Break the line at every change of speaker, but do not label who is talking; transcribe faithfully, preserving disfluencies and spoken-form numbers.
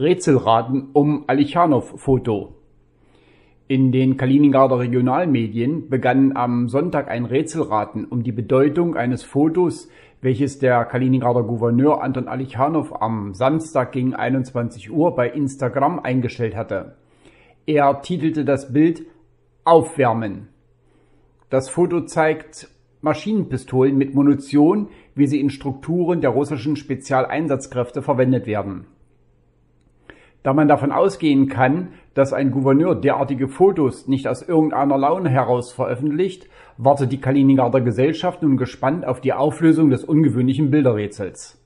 Rätselraten um Alechanow-Foto. In den Kaliningrader Regionalmedien begann am Sonntag ein Rätselraten um die Bedeutung eines Fotos, welches der Kaliningrader Gouverneur Anton Alechanow am Samstag gegen einundzwanzig Uhr bei Instagram eingestellt hatte. Er titelte das Bild »Aufwärmen«. Das Foto zeigt Maschinenpistolen mit Munition, wie sie in Strukturen der russischen Spezialeinsatzkräfte verwendet werden. Da man davon ausgehen kann, dass ein Gouverneur derartige Fotos nicht aus irgendeiner Laune heraus veröffentlicht, wartet die Kaliningrader Gesellschaft nun gespannt auf die Auflösung des ungewöhnlichen Bilderrätsels.